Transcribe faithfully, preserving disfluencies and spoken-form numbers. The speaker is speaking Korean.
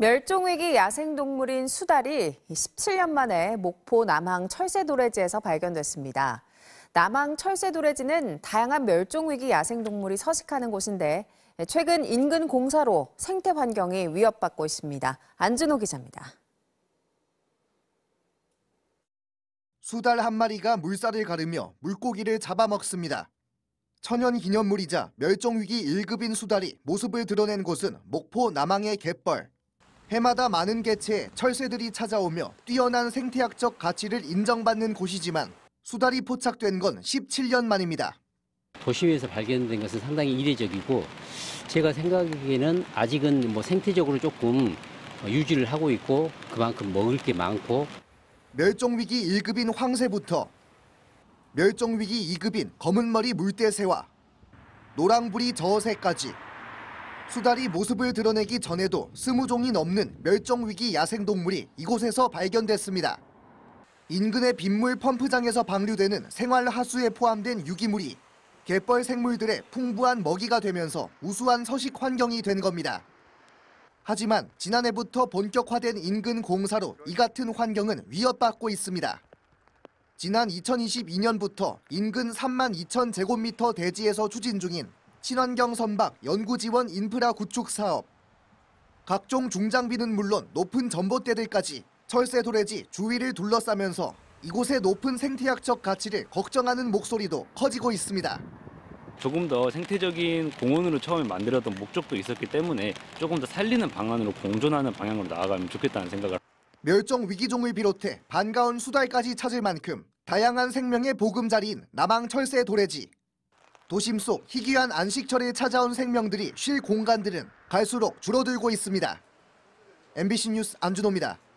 멸종위기 야생동물인 수달이 십칠 년 만에 목포 남항 철새도래지에서 발견됐습니다. 남항 철새도래지는 다양한 멸종위기 야생동물이 서식하는 곳인데 최근 인근 공사로 생태 환경이 위협받고 있습니다. 안준호 기자입니다. 수달 한 마리가 물살을 가르며 물고기를 잡아먹습니다. 천연기념물이자 멸종위기 일 급인 수달이 모습을 드러낸 곳은 목포 남항의 갯벌. 해마다 많은 개체의 철새들이 찾아오며 뛰어난 생태학적 가치를 인정받는 곳이지만 수달이 포착된 건 십칠 년 만입니다. 도심에서 발견된 것은 상당히 이례적이고 제가 생각하기에는 아직은 뭐 생태적으로 조금 유지를 하고 있고 그만큼 먹을 게 많고 멸종위기 일 급인 황새부터 멸종위기 이 급인 검은머리 물대새와 노랑부리 저어새까지 수달이 모습을 드러내기 전에도 스무 종이 넘는 멸종위기 야생동물이 이곳에서 발견됐습니다. 인근의 빗물 펌프장에서 방류되는 생활하수에 포함된 유기물이 갯벌 생물들의 풍부한 먹이가 되면서 우수한 서식 환경이 된 겁니다. 하지만 지난해부터 본격화된 인근 공사로 이 같은 환경은 위협받고 있습니다. 지난 이천이십이 년부터 인근 삼만 이천 제곱미터 대지에서 추진 중인 친환경 선박 연구지원 인프라 구축 사업. 각종 중장비는 물론 높은 전봇대들까지 철새도래지 주위를 둘러싸면서 이곳의 높은 생태학적 가치를 걱정하는 목소리도 커지고 있습니다. 조금 더 생태적인 공원으로 처음에 만들었던 목적도 있었기 때문에 조금 더 살리는 방안으로 공존하는 방향으로 나아가면 좋겠다는 생각을. 멸종 위기종을 비롯해 반가운 수달까지 찾을 만큼 다양한 생명의 보금자리인 남항 철새도래지. 도심 속 희귀한 안식처를 찾아온 생명들이 쉴 공간들은 갈수록 줄어들고 있습니다. 엠비씨 뉴스 안준호입니다.